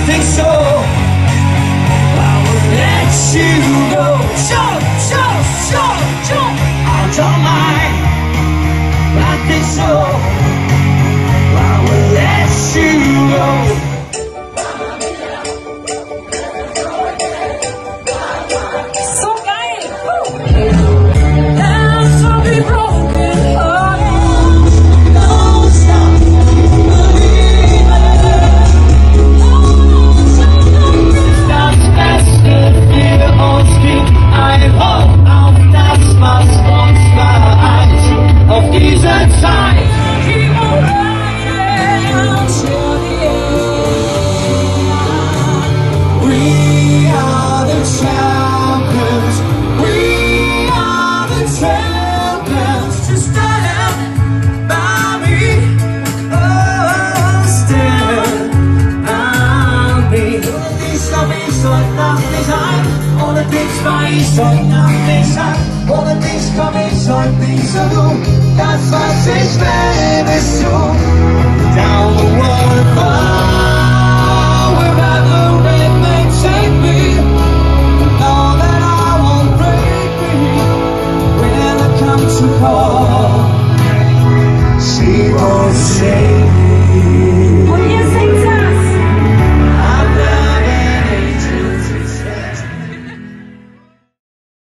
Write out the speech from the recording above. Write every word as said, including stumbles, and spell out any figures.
think so. I will let you go. Sure, sure, sure, sure. I don't mind. I think so. I will let you go. Ohne dich war ich heute Nacht nicht an. Ohne dich komm ich heute nicht so gut. Das, was ich will, bist du. Down the waterfall, wherever the wind may take me. Know that I won't break me when I come to call. She won't say